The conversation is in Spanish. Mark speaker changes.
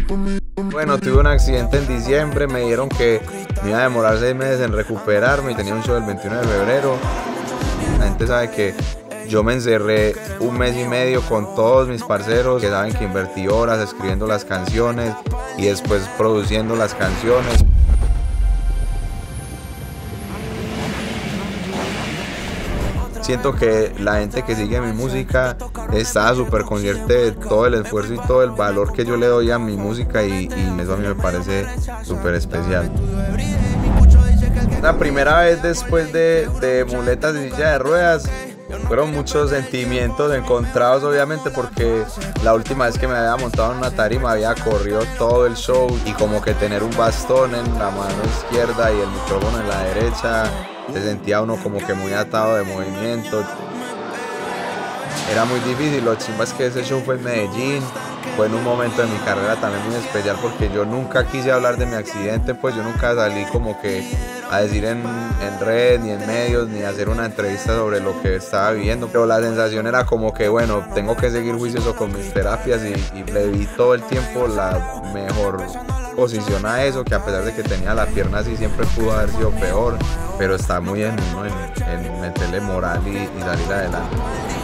Speaker 1: Bueno, tuve un accidente en diciembre, me dijeron que me iba a demorar 6 meses en recuperarme y tenía un show el 21 de febrero. La gente sabe que yo me encerré un mes y medio con todos mis parceros que saben que invertí horas escribiendo las canciones y después produciendo las canciones. Siento que la gente que sigue mi música está súper consciente de todo el esfuerzo y todo el valor que yo le doy a mi música y eso a mí me parece súper especial. La primera vez después de muletas y silla de ruedas fueron muchos sentimientos encontrados, obviamente, porque la última vez que me había montado en una tarima había corrido todo el show y como que tener un bastón en la mano izquierda y el micrófono en la derecha, se sentía uno como que muy atado de movimiento. Era muy difícil. Lo chimba es que ese show fue en Medellín, fue en un momento de mi carrera también muy especial porque yo nunca quise hablar de mi accidente, pues yo nunca salí como que a decir en redes ni en medios ni a hacer una entrevista sobre lo que estaba viviendo, pero la sensación era como que bueno, tengo que seguir juicioso con mis terapias y le di todo el tiempo la mejor posición a eso, que a pesar de que tenía la pierna así siempre pudo haber sido peor, pero está muy en uno en meterle moral y salir adelante.